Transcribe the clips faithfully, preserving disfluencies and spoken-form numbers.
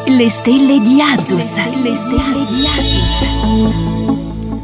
Le stelle di Azus. Le stelle di Azus.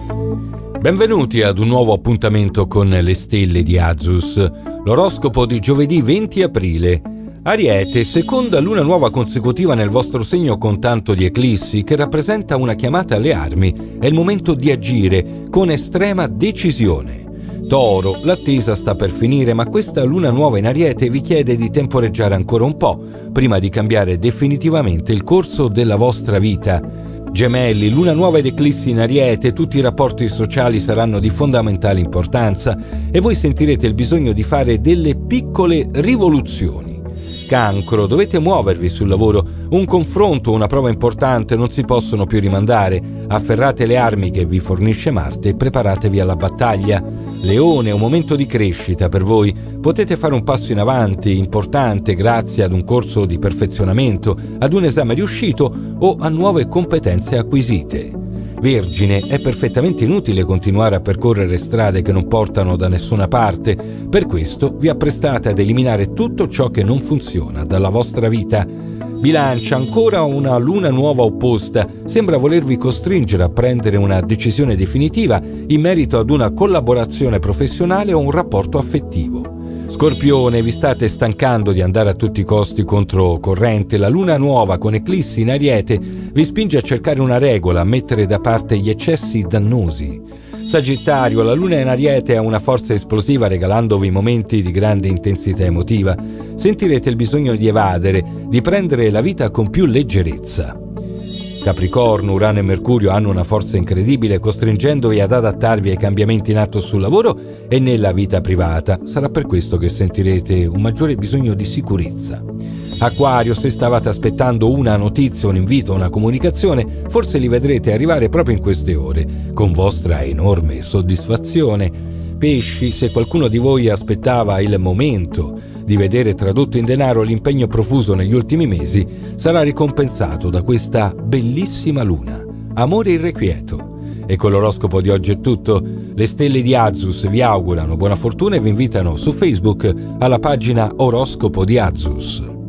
Benvenuti ad un nuovo appuntamento con le stelle di Azus. L'oroscopo di giovedì venti aprile. Ariete, seconda luna nuova consecutiva nel vostro segno con tanto di eclissi che rappresenta una chiamata alle armi. È il momento di agire con estrema decisione. Toro, l'attesa sta per finire, ma questa luna nuova in Ariete vi chiede di temporeggiare ancora un po' prima di cambiare definitivamente il corso della vostra vita. Gemelli, luna nuova ed eclissi in Ariete, tutti i rapporti sociali saranno di fondamentale importanza e voi sentirete il bisogno di fare delle piccole rivoluzioni. Cancro, dovete muovervi sul lavoro, un confronto o una prova importante non si possono più rimandare, afferrate le armi che vi fornisce Marte e preparatevi alla battaglia. Leone, è un momento di crescita per voi, potete fare un passo in avanti importante grazie ad un corso di perfezionamento, ad un esame riuscito o a nuove competenze acquisite. Vergine, è perfettamente inutile continuare a percorrere strade che non portano da nessuna parte, per questo vi apprestate ad eliminare tutto ciò che non funziona dalla vostra vita. Bilancia, ancora una luna nuova opposta, sembra volervi costringere a prendere una decisione definitiva in merito ad una collaborazione professionale o un rapporto affettivo. Scorpione, vi state stancando di andare a tutti i costi contro corrente. La luna nuova con eclissi in Ariete vi spinge a cercare una regola, a mettere da parte gli eccessi dannosi. Sagittario, la luna in Ariete ha una forza esplosiva regalandovi momenti di grande intensità emotiva. Sentirete il bisogno di evadere, di prendere la vita con più leggerezza. Capricorno, Urano e Mercurio hanno una forza incredibile costringendovi ad adattarvi ai cambiamenti in atto sul lavoro e nella vita privata. Sarà per questo che sentirete un maggiore bisogno di sicurezza. Acquario, se stavate aspettando una notizia, un invito, una comunicazione, forse li vedrete arrivare proprio in queste ore, con vostra enorme soddisfazione. Pesci, se qualcuno di voi aspettava il momento di vedere tradotto in denaro l'impegno profuso negli ultimi mesi, sarà ricompensato da questa bellissima luna. Amore irrequieto. E con l'oroscopo di oggi è tutto. Le stelle di Azus vi augurano buona fortuna e vi invitano su Facebook alla pagina Oroscopo di Azus.